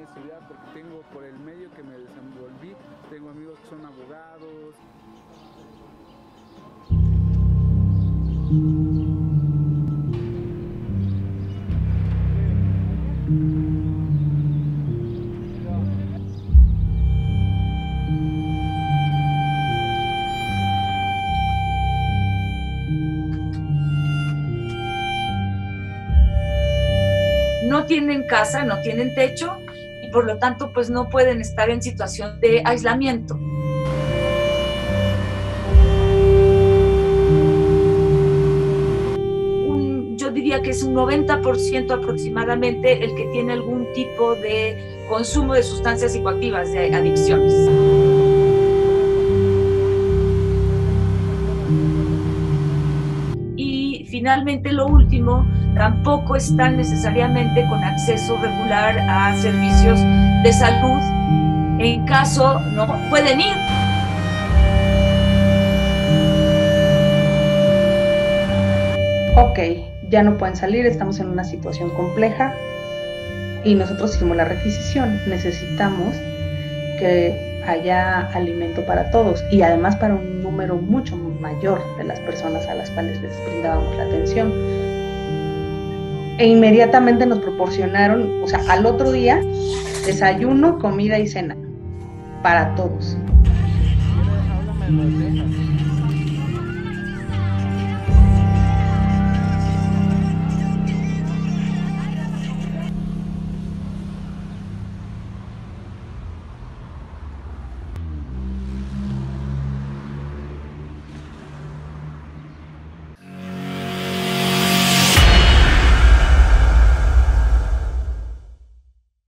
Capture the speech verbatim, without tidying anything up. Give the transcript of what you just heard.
seguridad porque tengo, por el medio que me desenvolví, tengo amigos que son abogados. No tienen casa, no tienen techo y por lo tanto pues no pueden estar en situación de aislamiento. Un, yo diría que es un noventa por ciento aproximadamente el que tiene algún tipo de consumo de sustancias psicoactivas, de adicciones. Y finalmente lo último, tampoco están necesariamente con acceso regular a servicios de salud. En caso, no pueden ir. Ok, ya no pueden salir, estamos en una situación compleja y nosotros hicimos la requisición. Necesitamos que haya alimento para todos y además para un número mucho mayor de las personas a las cuales les brindábamos la atención. E inmediatamente nos proporcionaron, o sea, al otro día, desayuno, comida y cena para todos. Háblame de las cejas.